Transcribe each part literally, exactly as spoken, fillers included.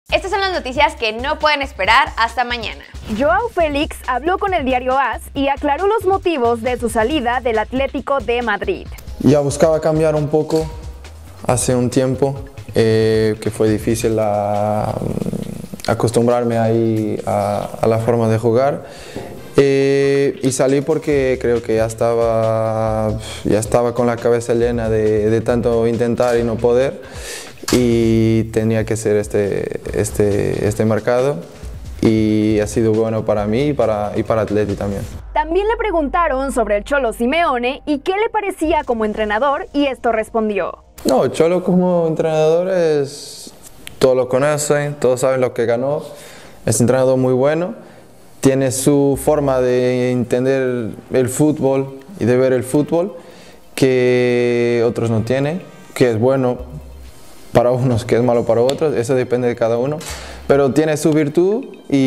Estas son las noticias que no pueden esperar hasta mañana. Joao Félix habló con el diario AS y aclaró los motivos de su salida del Atlético de Madrid. Ya buscaba cambiar un poco hace un tiempo, eh, que fue difícil a, acostumbrarme ahí a, a la forma de jugar. Eh, y salí porque creo que ya estaba, ya estaba con la cabeza llena de, de tanto intentar y no poder, y tenía que ser este, este, este mercado, y ha sido bueno para mí y para, y para Atleti también. También le preguntaron sobre el Cholo Simeone y qué le parecía como entrenador, y esto respondió. No, Cholo como entrenador es, todos lo conocen, todos saben lo que ganó, es un entrenador muy bueno. Tiene su forma de entender el fútbol y de ver el fútbol que otros no tienen, que es bueno para unos, que es malo para otros, eso depende de cada uno, pero tiene su virtud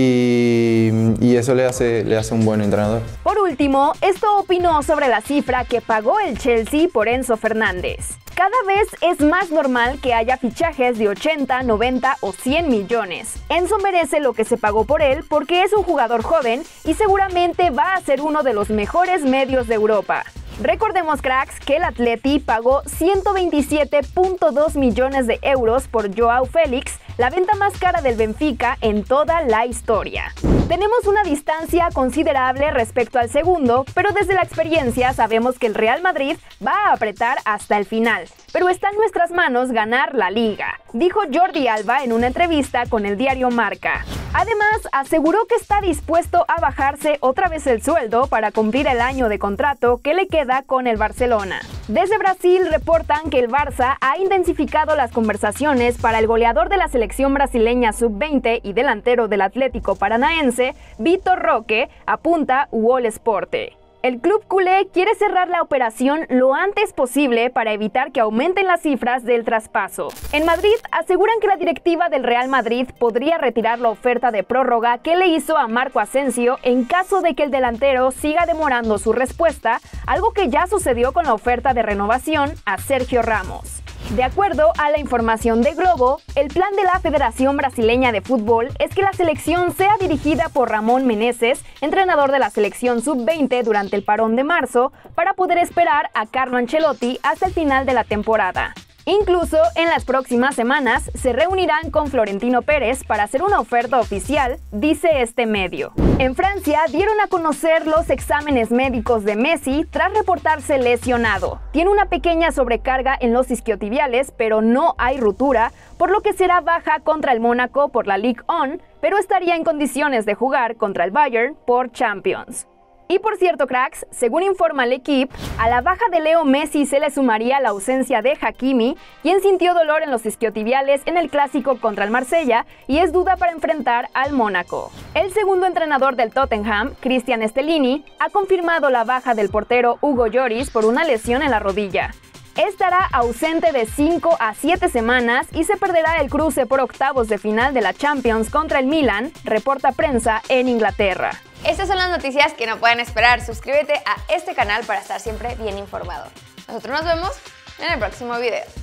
y, y eso le hace, le hace un buen entrenador. Por último, esto opinó sobre la cifra que pagó el Chelsea por Enzo Fernández. Cada vez es más normal que haya fichajes de ochenta, noventa o cien millones. Enzo merece lo que se pagó por él porque es un jugador joven y seguramente va a ser uno de los mejores medios de Europa. Recordemos, cracks, que el Atleti pagó ciento veintisiete punto dos millones de euros por Joao Félix, la venta más cara del Benfica en toda la historia. Tenemos una distancia considerable respecto al segundo, pero desde la experiencia sabemos que el Real Madrid va a apretar hasta el final. Pero está en nuestras manos ganar la Liga, dijo Jordi Alba en una entrevista con el diario Marca. Además, aseguró que está dispuesto a bajarse otra vez el sueldo para cumplir el año de contrato que le queda con el Barcelona. Desde Brasil reportan que el Barça ha intensificado las conversaciones para el goleador de la selección brasileña sub veinte y delantero del Atlético Paranaense, Vitor Roque, apunta U O L Esporte. El club culé quiere cerrar la operación lo antes posible para evitar que aumenten las cifras del traspaso. En Madrid aseguran que la directiva del Real Madrid podría retirar la oferta de prórroga que le hizo a Marco Asensio en caso de que el delantero siga demorando su respuesta, algo que ya sucedió con la oferta de renovación a Sergio Ramos. De acuerdo a la información de Globo, el plan de la Federación Brasileña de Fútbol es que la selección sea dirigida por Ramón Meneses, entrenador de la selección sub veinte durante el parón de marzo, para poder esperar a Carlo Ancelotti hasta el final de la temporada. Incluso en las próximas semanas se reunirán con Florentino Pérez para hacer una oferta oficial, dice este medio. En Francia dieron a conocer los exámenes médicos de Messi tras reportarse lesionado. Tiene una pequeña sobrecarga en los isquiotibiales, pero no hay ruptura, por lo que será baja contra el Mónaco por la Ligue uno, pero estaría en condiciones de jugar contra el Bayern por Champions. Y por cierto, cracks, según informa L'Equipe, a la baja de Leo Messi se le sumaría la ausencia de Hakimi, quien sintió dolor en los isquiotibiales en el clásico contra el Marsella y es duda para enfrentar al Mónaco. El segundo entrenador del Tottenham, Cristian Stellini, ha confirmado la baja del portero Hugo Lloris por una lesión en la rodilla. Estará ausente de cinco a siete semanas y se perderá el cruce por octavos de final de la Champions contra el Milan, reporta prensa en Inglaterra. Estas son las noticias que no pueden esperar. Suscríbete a este canal para estar siempre bien informado. Nosotros nos vemos en el próximo video.